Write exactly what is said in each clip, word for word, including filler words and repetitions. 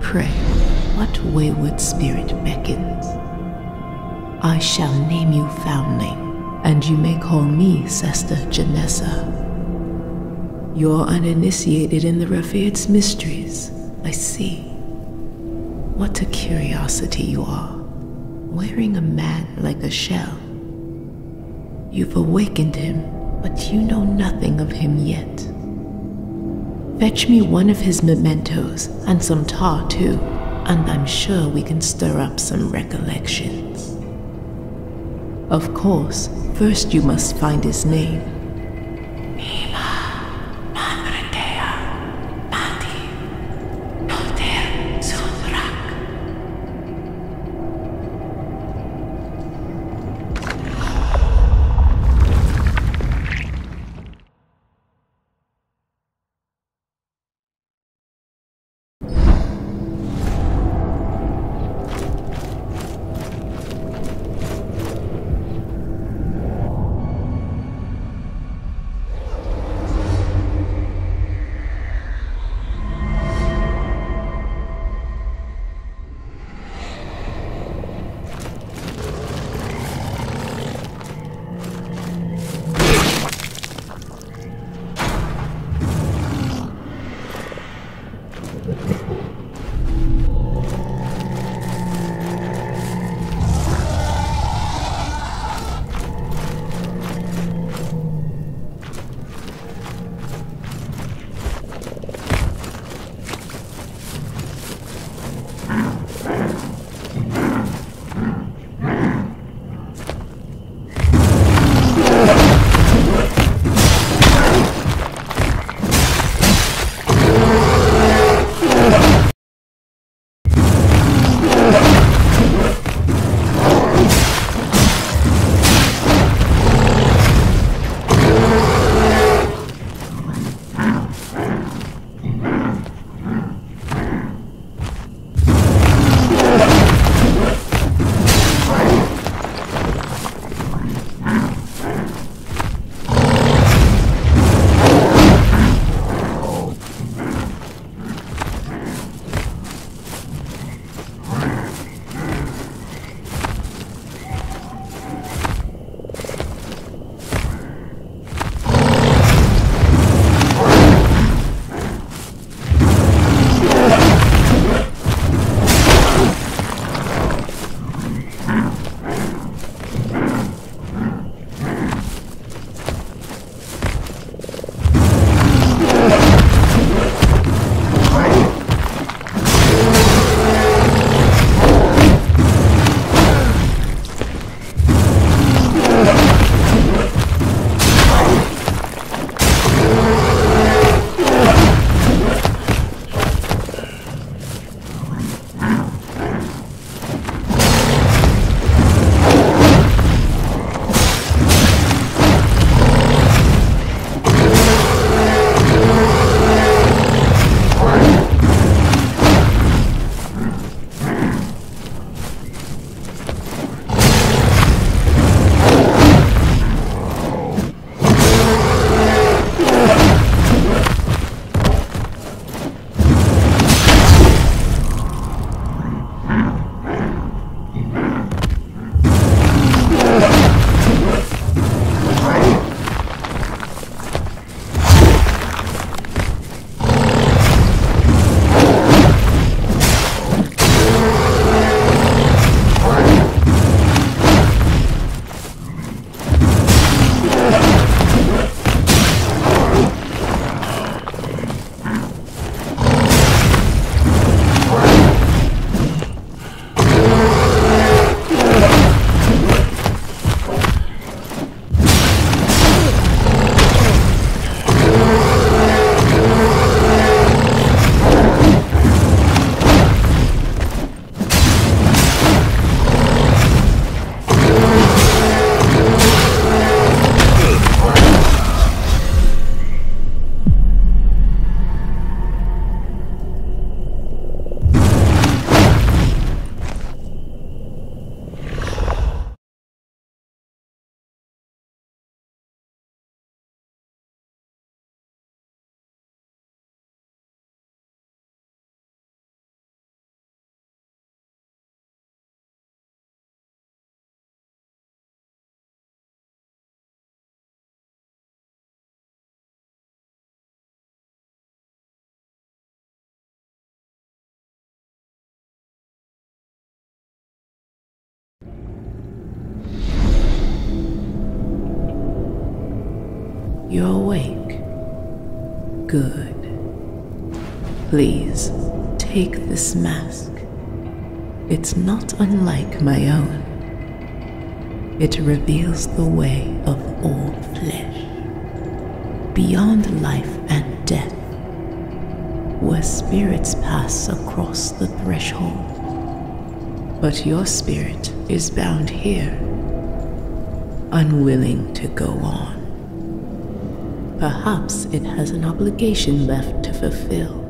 Pray, what wayward spirit beckons? I shall name you Foundling, and you may call me Sister Janessa. You're uninitiated in the Revered's mysteries, I see. What a curiosity you are, wearing a man like a shell. You've awakened him, but you know nothing of him yet. Fetch me one of his mementos, and some tar too, and I'm sure we can stir up some recollections. Of course, first you must find his name. you're awake. Good. Please, take this mask. It's not unlike my own. It reveals the way of all flesh, beyond life and death, where spirits pass across the threshold. But your spirit is bound here, unwilling to go on. Perhaps it has an obligation left to fulfill.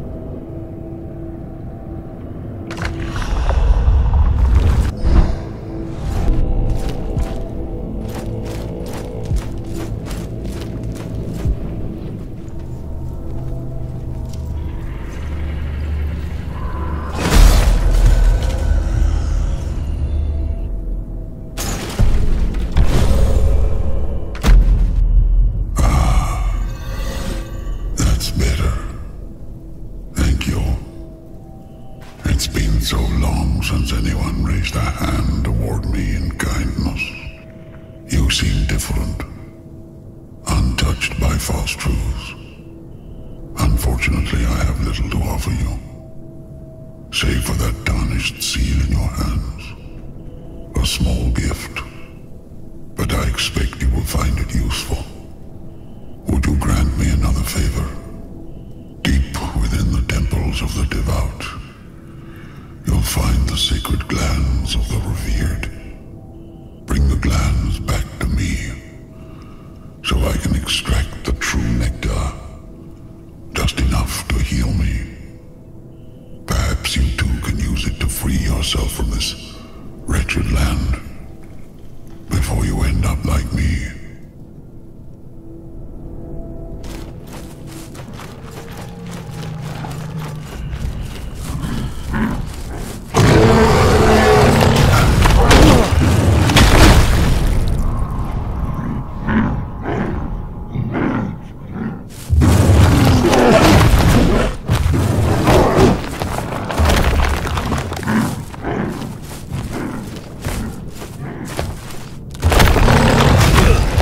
So long since anyone raised a hand toward me in kindness. You seem different, untouched by false truths. Unfortunately, I have little to offer you, save for that tarnished seal in your hands. A small gift, but I expect you will find it useful. Would you grant me another favor? Deep within the temples of the devout, you'll find the sacred glands of the revered. Bring the glands back to me, so I can extract the true nectar, just enough to heal me. Perhaps you too can use it to free yourself from this wretched land, before you end up like me. Ugh!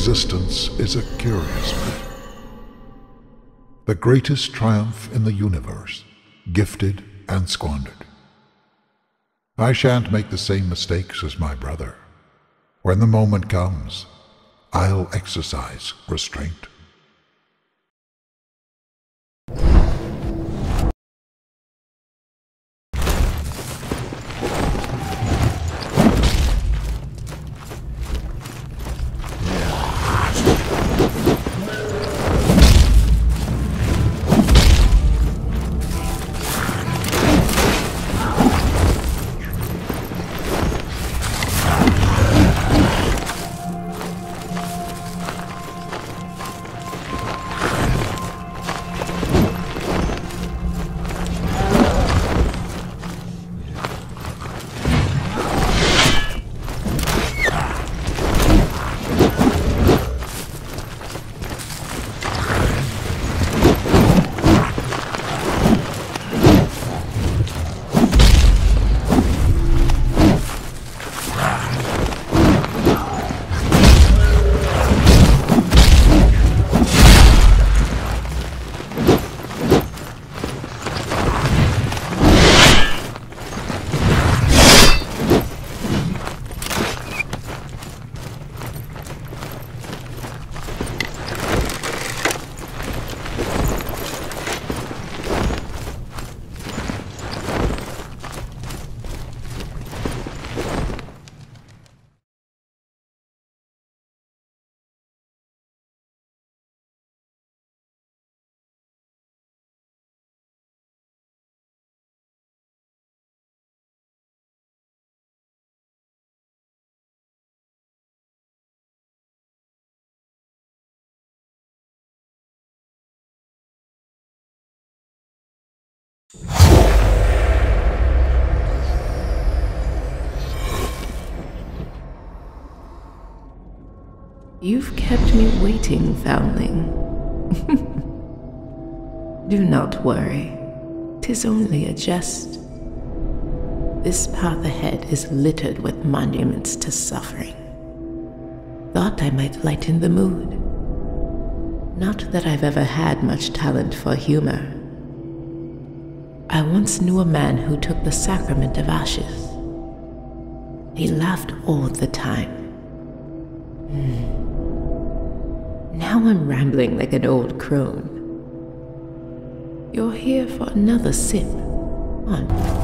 existence is a curious bit. The greatest triumph in the universe, gifted and squandered. I shan't make the same mistakes as my brother. When the moment comes, I'll exercise restraint. You've kept me waiting, Foundling. Do not worry. 'Tis only a jest. This path ahead is littered with monuments to suffering. Thought I might lighten the mood. Not that I've ever had much talent for humor. I once knew a man who took the sacrament of ashes. He laughed all the time. Hmm. Now I'm rambling like an old crone. You're here for another sip, aren't you?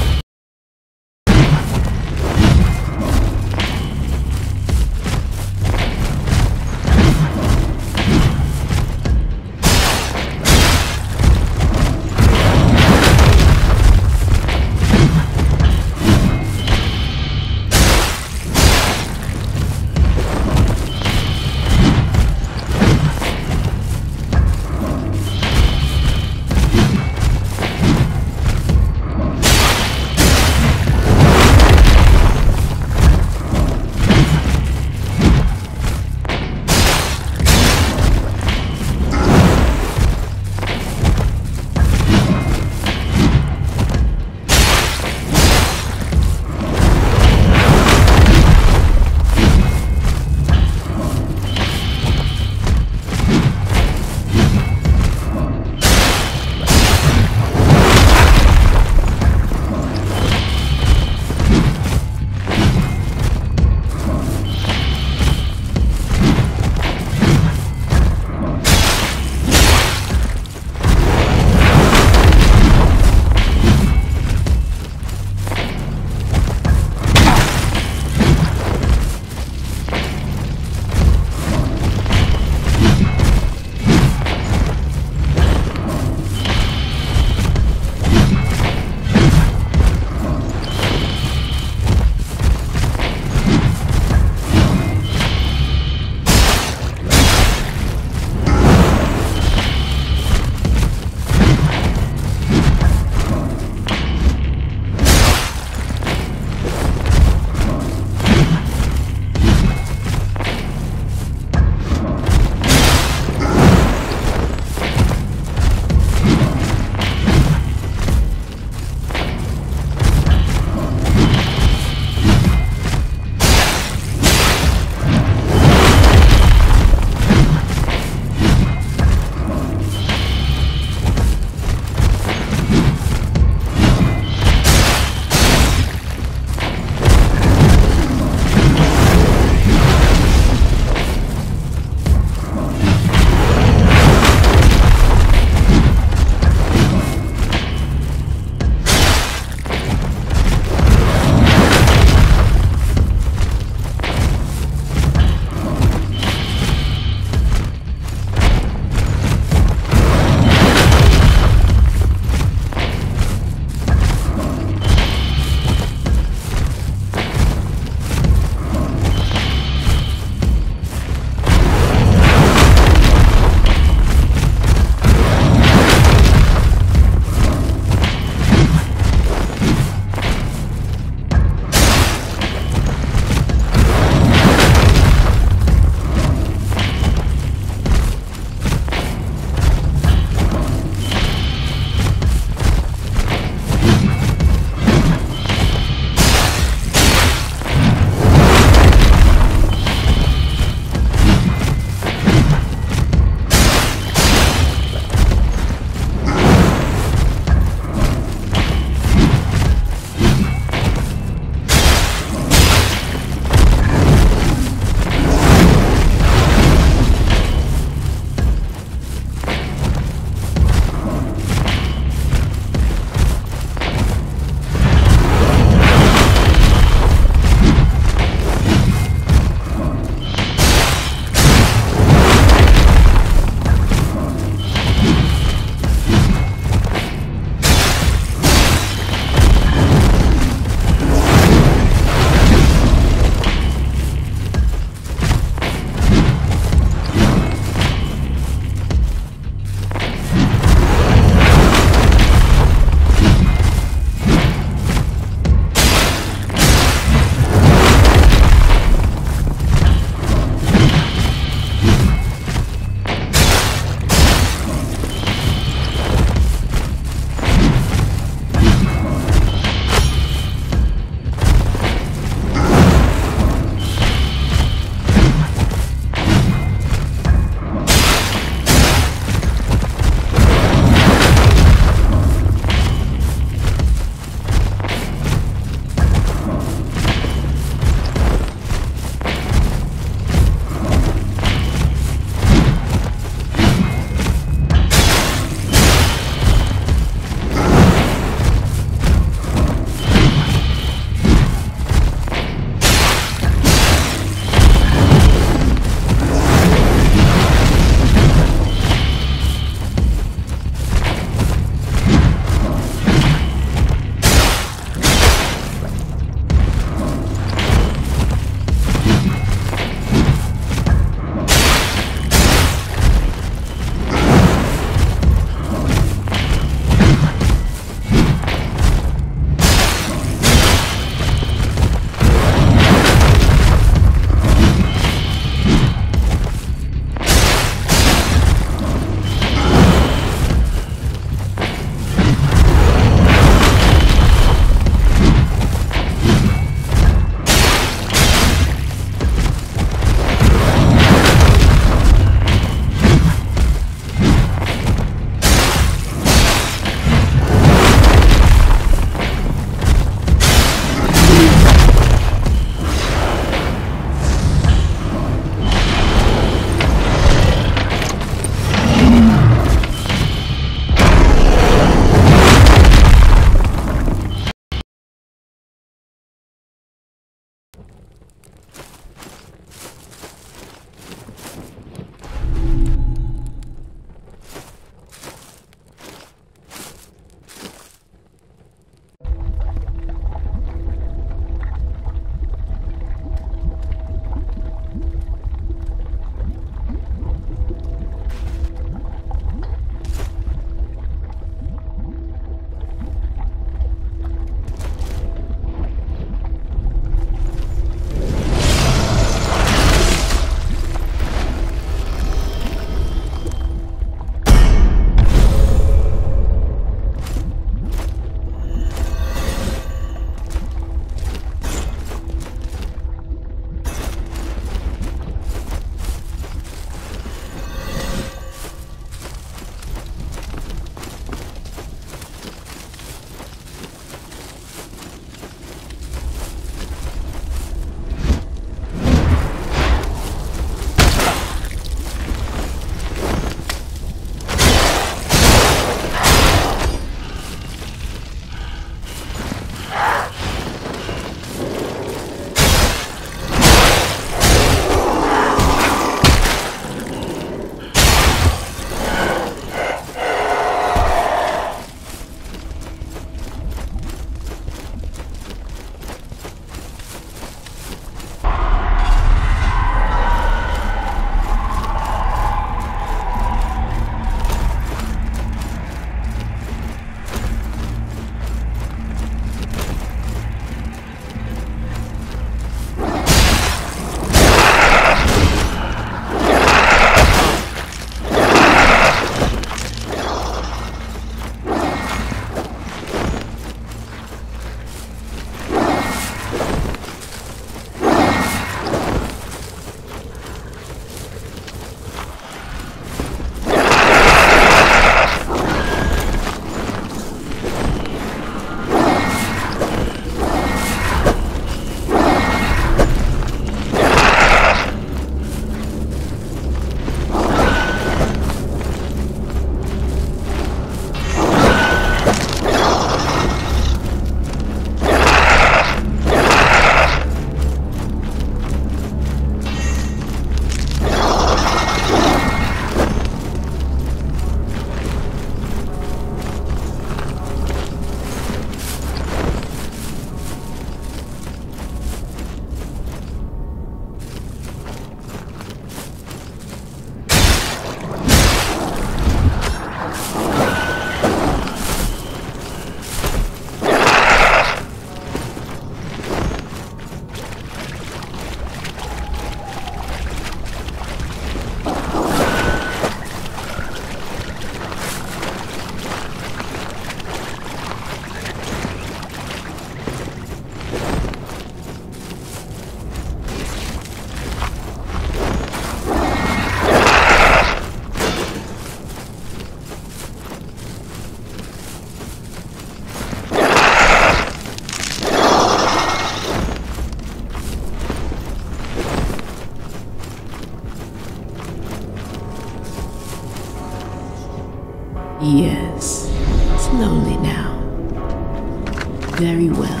Yes. Slowly now. Very well.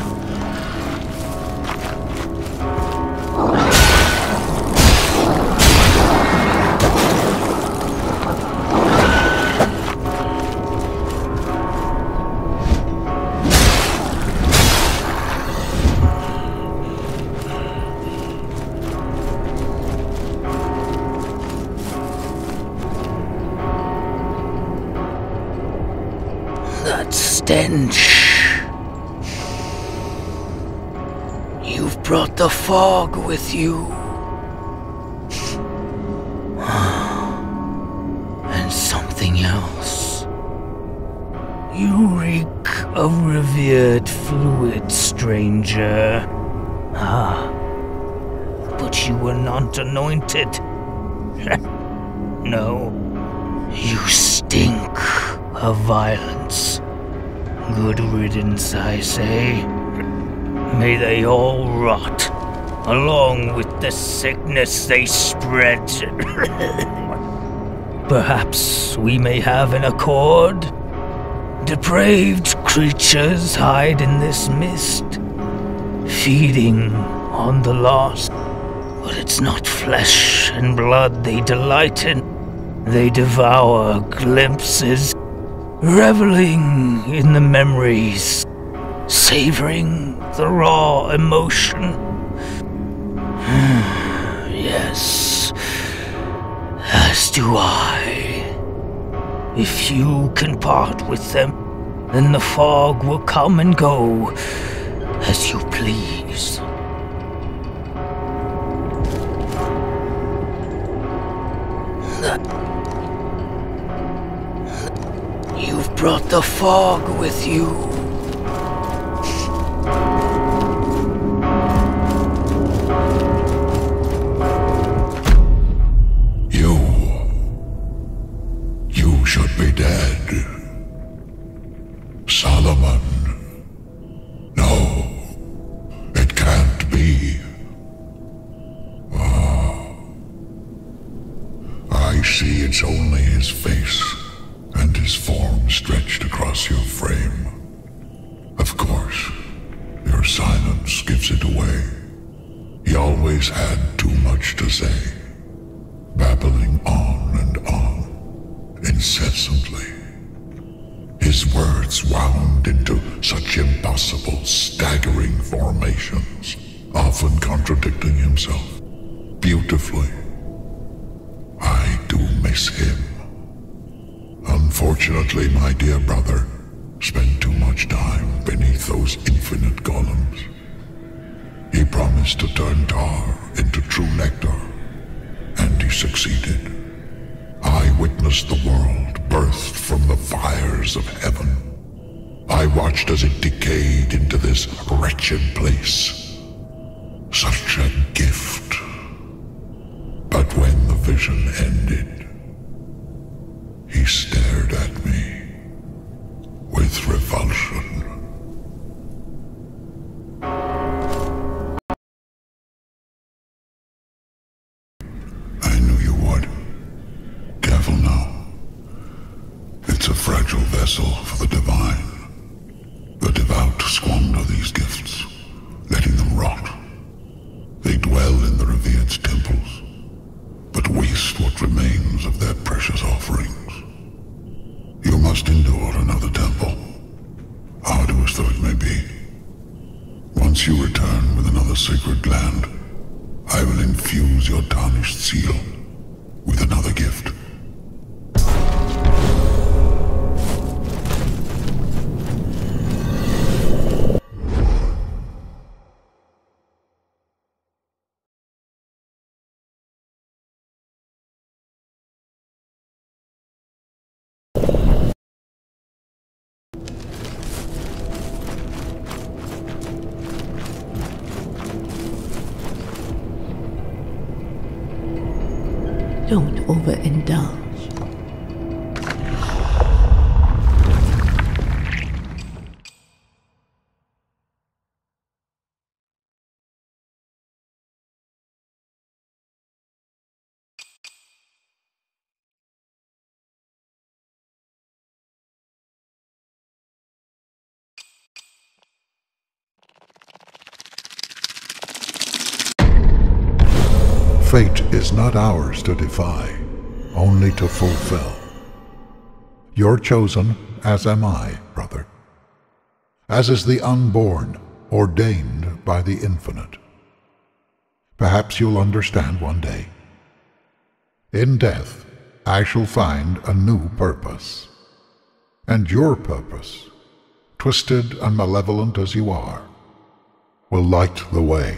That stench. You've brought the fog with you. And something else. You reek of revered fluid, stranger. Ah, but you were not anointed. No, you stink of violence. Good riddance, I say. May they all rot, along with the sickness they spread. Perhaps we may have an accord? Depraved creatures hide in this mist, feeding on the lost. But it's not flesh and blood they delight in. They devour glimpses, reveling in the memories, savoring the raw emotion. Yes, as do I. If you can part with them, then the fog will come and go as you please. You've brought the fog with you. You... You should be dead. Solomon. No. It can't be. Ah. I see it's only his face. And his form stretched across your frame. Of course, your silence gives it away. He always had too much to say, babbling on and on, incessantly. His words wound into such impossible, staggering formations, often contradicting himself, beautifully. I do miss him. Unfortunately, my dear brother spent too much time beneath those infinite golems. He promised to turn tar into true nectar, and he succeeded. I witnessed the world burst from the fires of heaven. I watched as it decayed into this wretched place. Such a gift. But when the vision ended, he stared at me with revulsion. I knew you would. Careful now. It's a fragile vessel for the divine. The devout squander these gifts, letting them rot. They dwell in the revered temples, but waste what remains of their precious offerings. You must endure another temple, arduous though it may be. Once you return with another sacred land, I will infuse your tarnished seal with another gift. Don't overindulge. fate is not ours to defy, only to fulfill. You're chosen, as am I, brother. As is the unborn, ordained by the infinite. Perhaps you'll understand one day. In death, I shall find a new purpose. And your purpose, twisted and malevolent as you are, will light the way.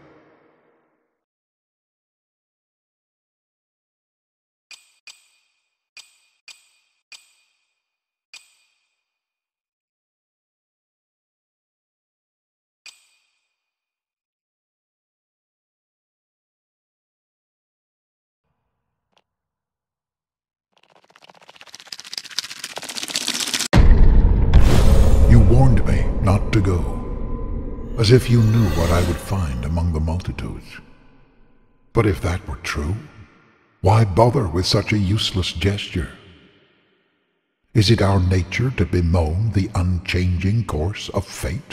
You warned me not to go, as if you knew what I would find among the multitudes. But if that were true, why bother with such a useless gesture? Is it our nature to bemoan the unchanging course of fate?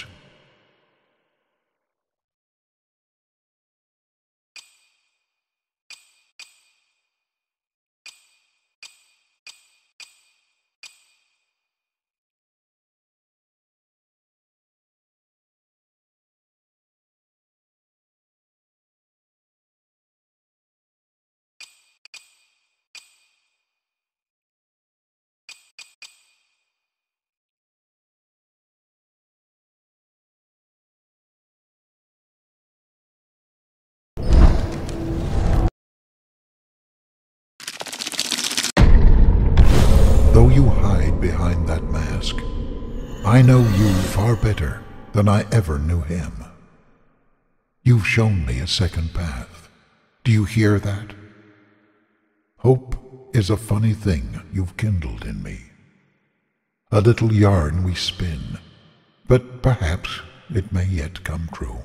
Though you hide behind that mask, I know you far better than I ever knew him. You've shown me a second path. Do you hear that? Hope is a funny thing you've kindled in me. A little yarn we spin, but perhaps it may yet come true.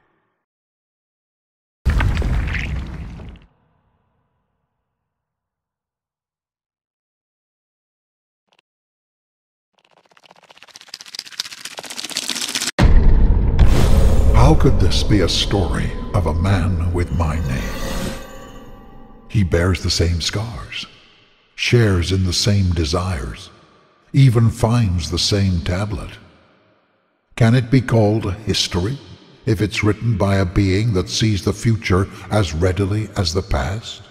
How could this be a story of a man with my name? He bears the same scars, shares in the same desires, even finds the same tablet. Can it be called history if it's written by a being that sees the future as readily as the past?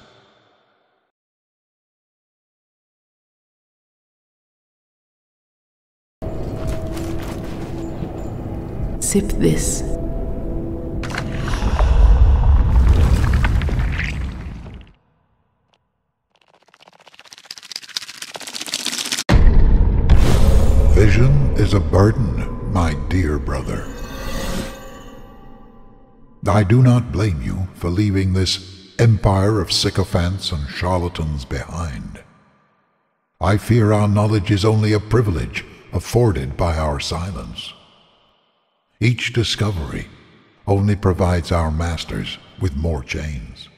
Sip this. Vision is a burden, my dear brother. I do not blame you for leaving this empire of sycophants and charlatans behind. I fear our knowledge is only a privilege afforded by our silence. Each discovery only provides our masters with more chains.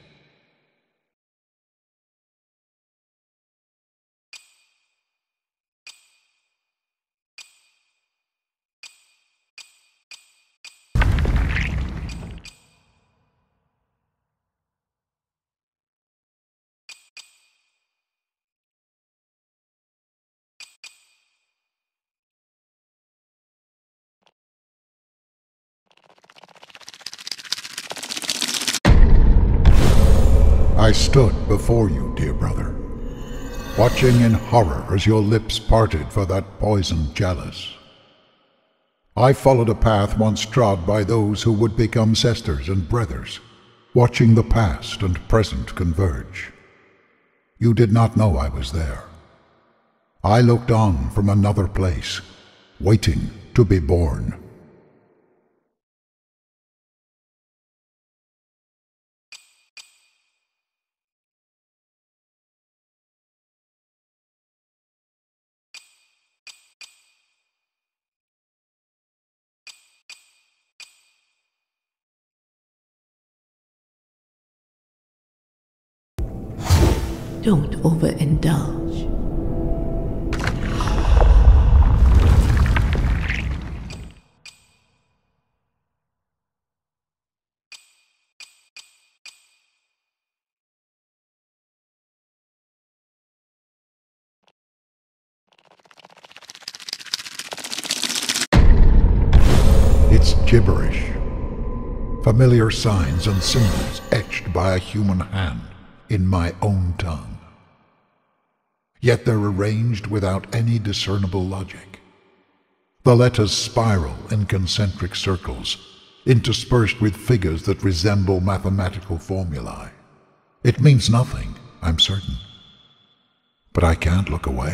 I stood before you, dear brother, watching in horror as your lips parted for that poisoned chalice. I followed a path once trod by those who would become sisters and brothers, watching the past and present converge. You did not know I was there. I looked on from another place, waiting to be born. Don't overindulge. It's gibberish. Familiar signs and symbols etched by a human hand in my own tongue. Yet they're arranged without any discernible logic. The letters spiral in concentric circles, interspersed with figures that resemble mathematical formulae. It means nothing, I'm certain. But I can't look away.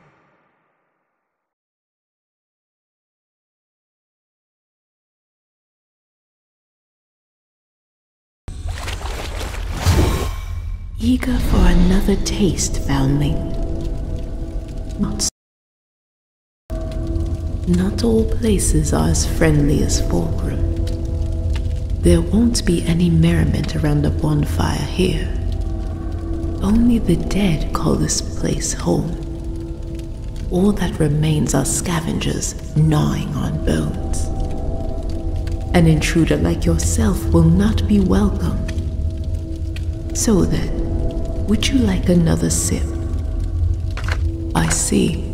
Eager for another taste, Foundling? Not, not all places are as friendly as Fallgrim. There won't be any merriment around a bonfire here. Only the dead call this place home. All that remains are scavengers gnawing on bones. An intruder like yourself will not be welcome. So then, would you like another sip? I see.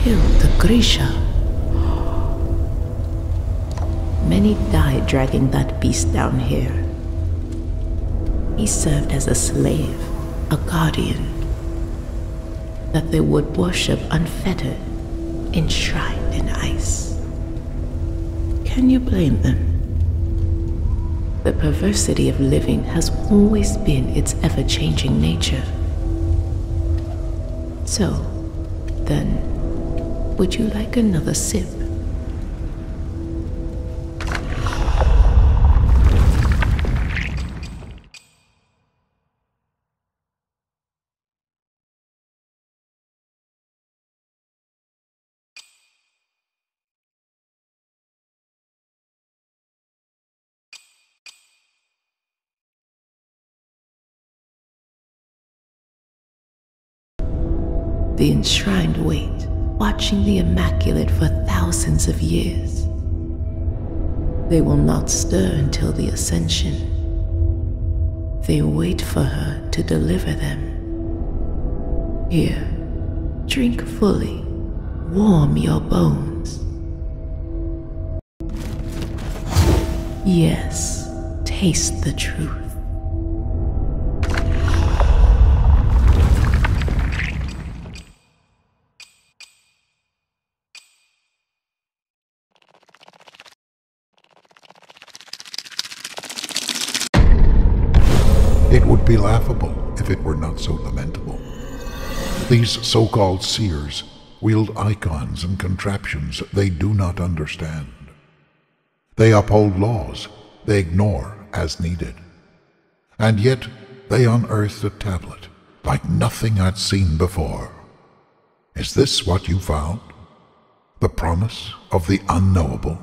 killed the Grisha. Many died dragging that beast down here. He served as a slave, a guardian, that they would worship unfettered, enshrined in ice. Can you blame them? The perversity of living has always been its ever-changing nature. So, then, would you like another sip? The enshrined wait, watching the Immaculate for thousands of years. They will not stir until the Ascension. They wait for her to deliver them. Here, drink fully, warm your bones. Yes, taste the truth. It would be laughable if it were not so lamentable. These so-called seers wield icons and contraptions they do not understand. They uphold laws they ignore as needed. And yet they unearthed a tablet like nothing I'd seen before. Is this what you found? The promise of the unknowable?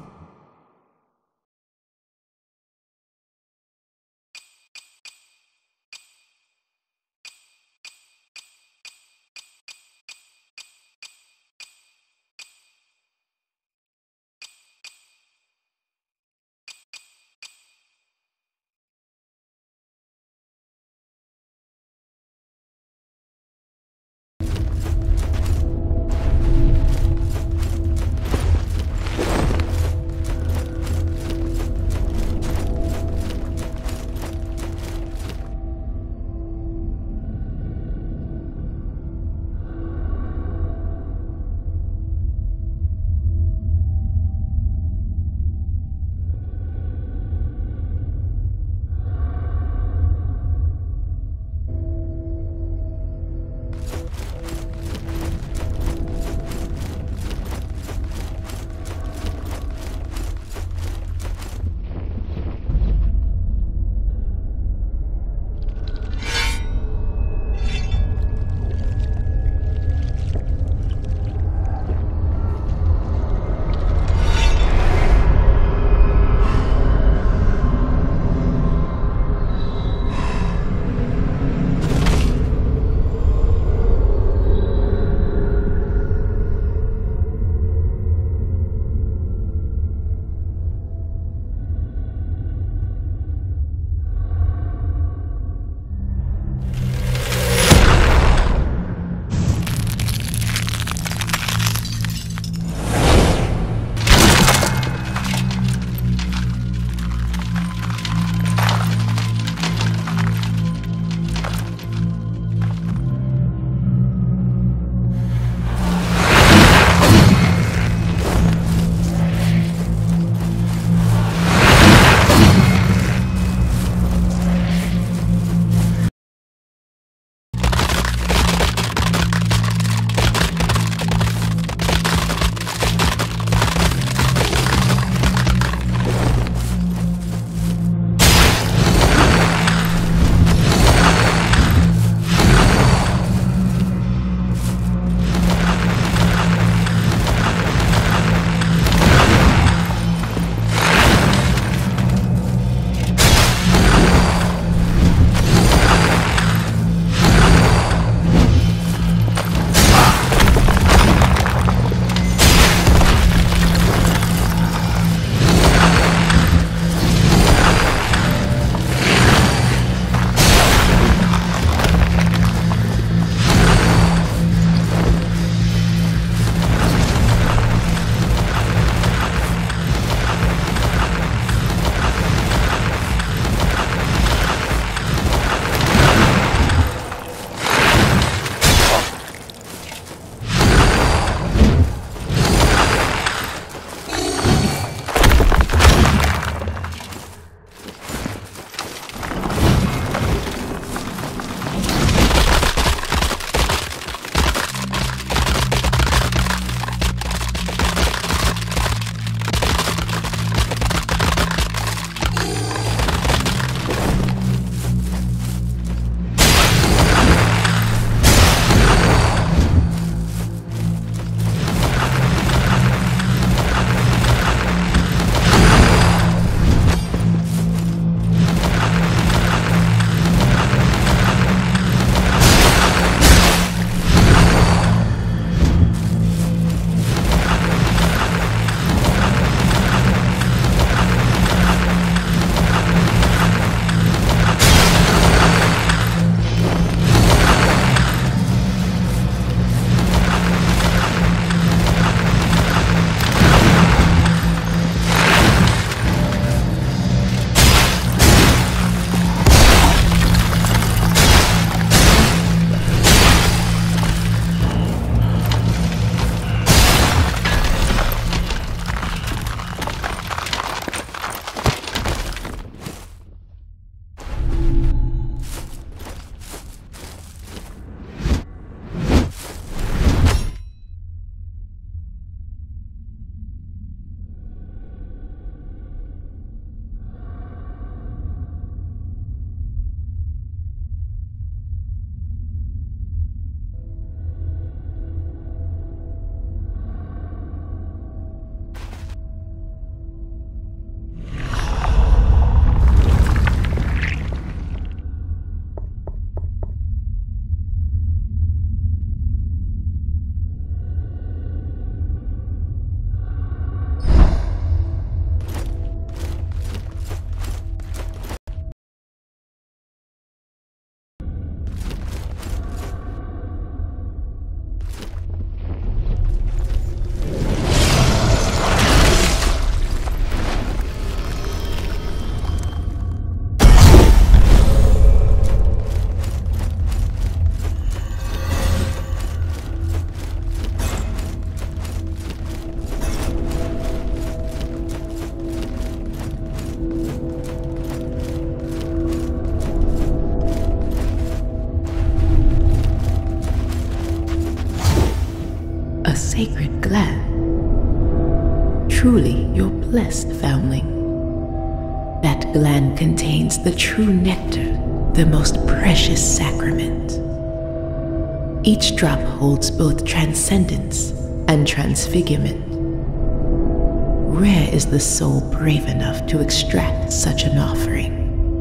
Truly, you're blessed, Foundling. That gland contains the true nectar, the most precious sacrament. Each drop holds both transcendence and transfigurement. Rare is the soul brave enough to extract such an offering.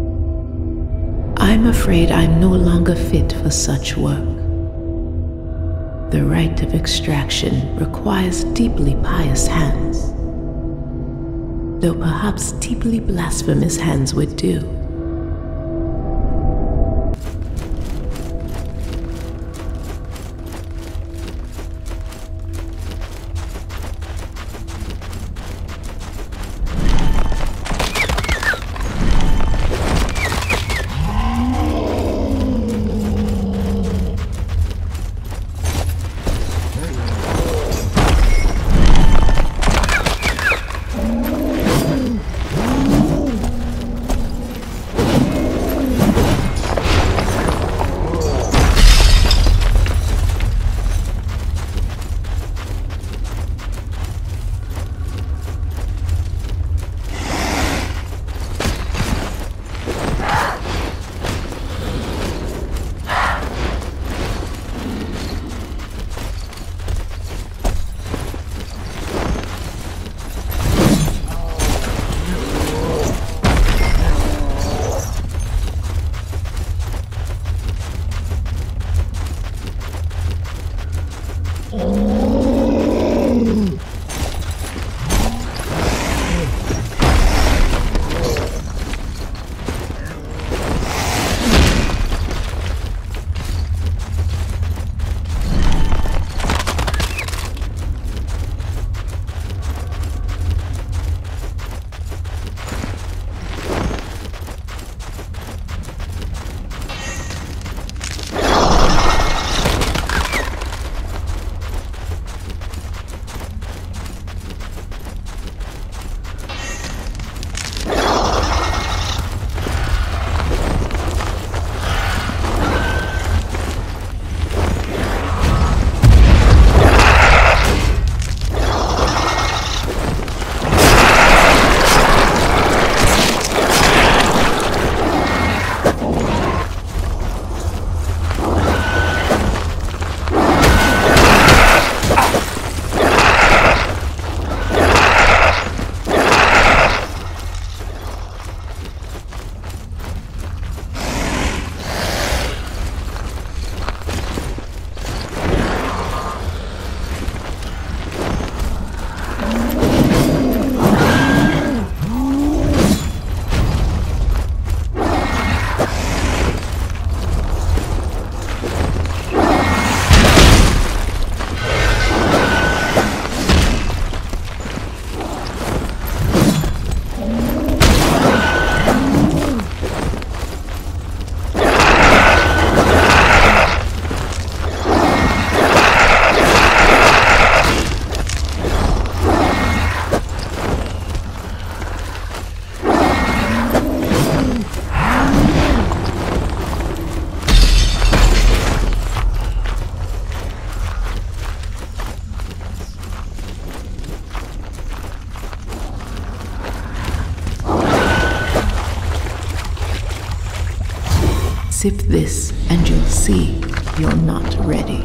I'm afraid I'm no longer fit for such work. The rite of extraction requires deeply pious hands, though perhaps deeply blasphemous hands would do. Sip this and you'll see you're not ready.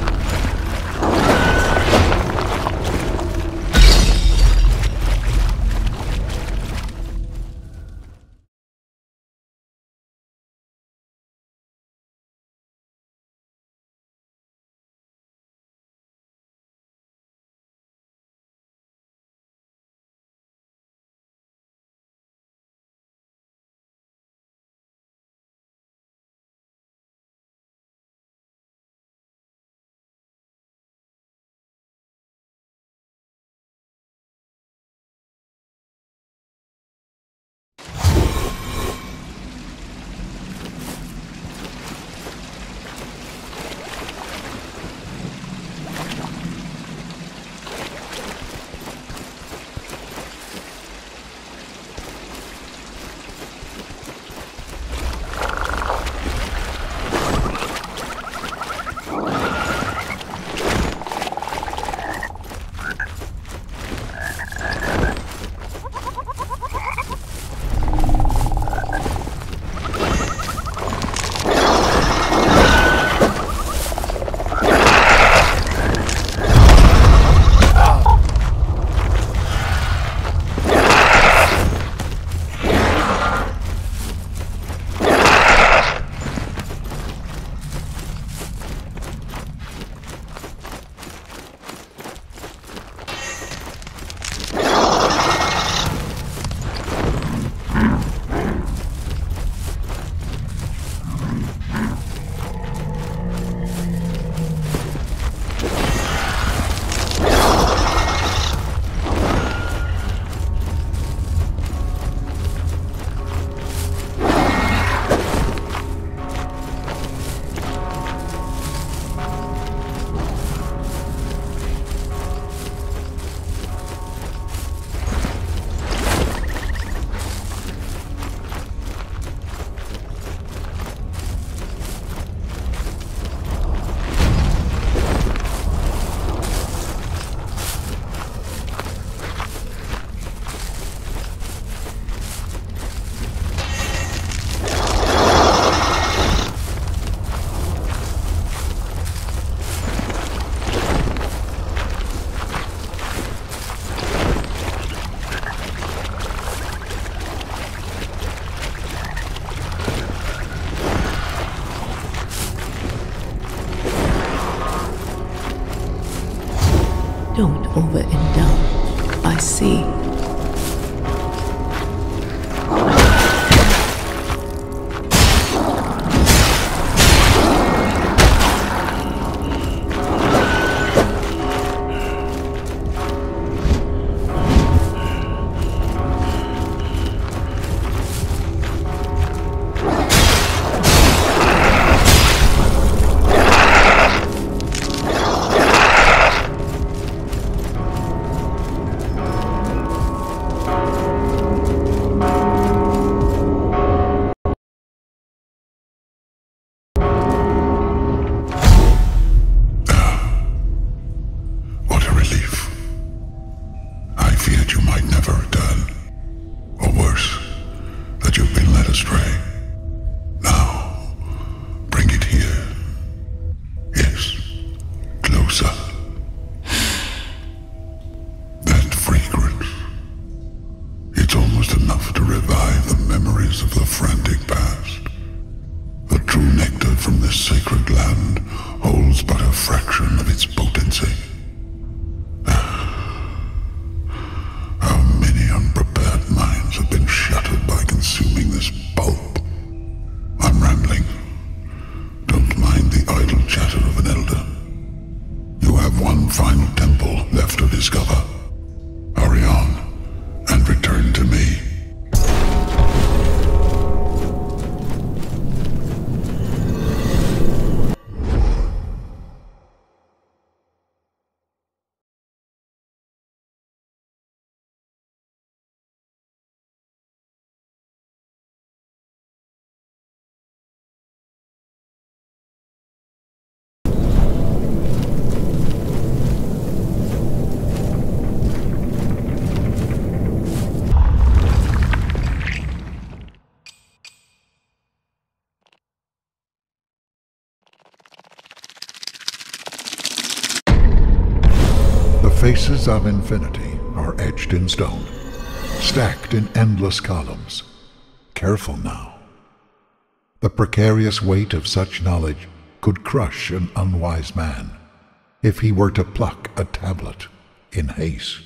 Don't overindulge. I see. Faces of infinity are etched in stone, stacked in endless columns. Careful now. The precarious weight of such knowledge could crush an unwise man if he were to pluck a tablet in haste.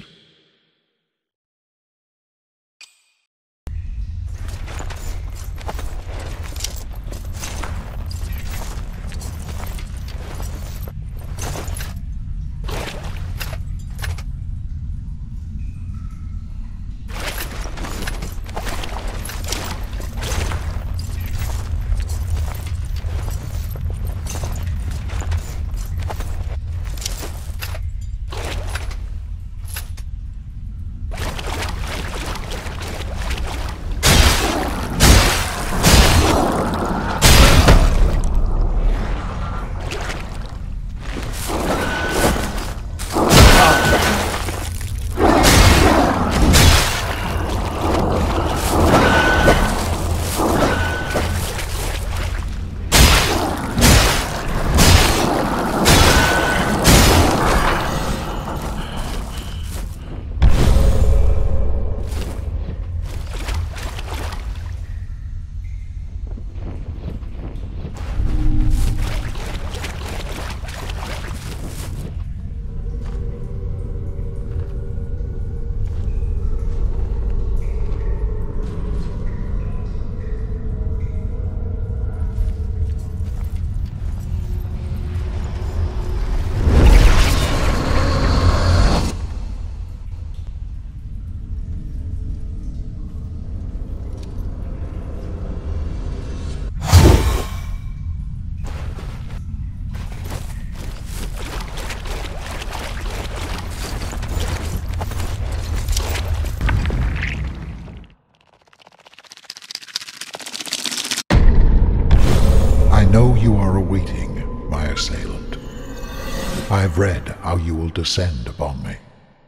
I've read how you will descend upon me.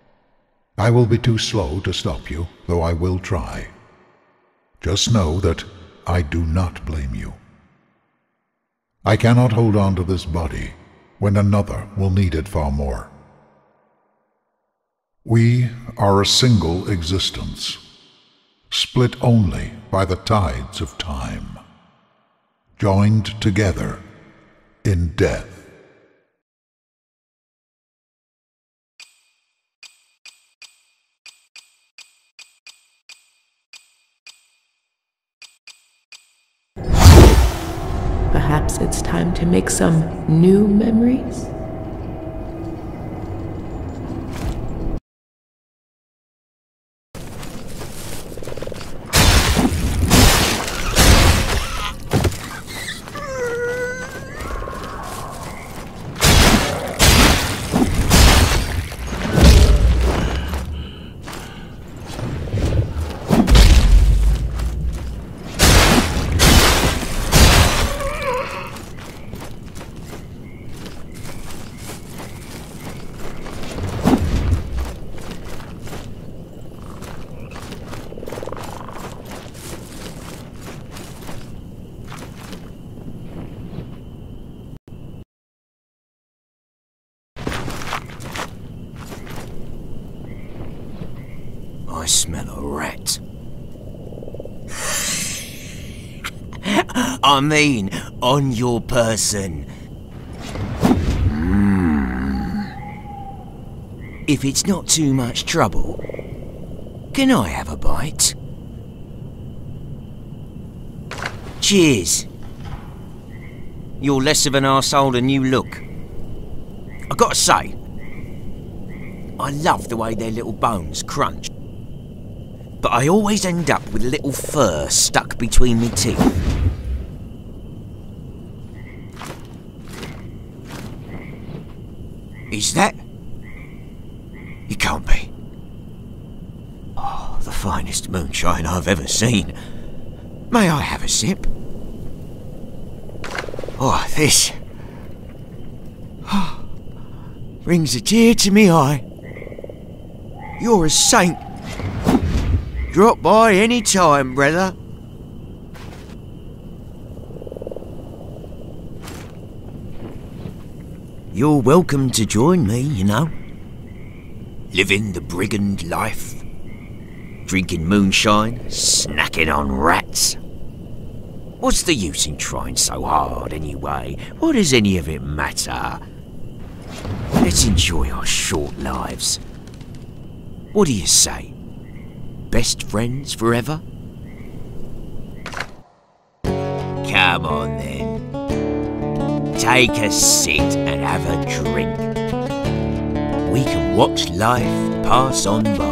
I will be too slow to stop you, though I will try. Just know that I do not blame you. I cannot hold on to this body when another will need it far more. We are a single existence, split only by the tides of time, joined together in death. Perhaps it's time to make some new memories? I smell a rat. I mean, on your person. Mm. If it's not too much trouble, can I have a bite? Cheers. You're less of an arsehole than you look. I gotta say, I love the way their little bones crunch. But I always end up with a little fur stuck between my teeth. Is that? You can't be. Oh, the finest moonshine I've ever seen. May I have a sip? Oh, this... Oh, brings a tear to me eye. You're a saint. Drop by any time, brother. You're welcome to join me, you know. Living the brigand life. Drinking moonshine, snacking on rats. What's the use in trying so hard anyway? What does any of it matter? Let's enjoy our short lives. What do you say? Best friends forever? Come on then. Take a seat and have a drink. We can watch life pass on by.